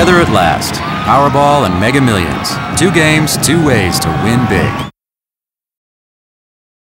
together at last. Powerball and Mega Millions. 2 games, 2 ways to win big.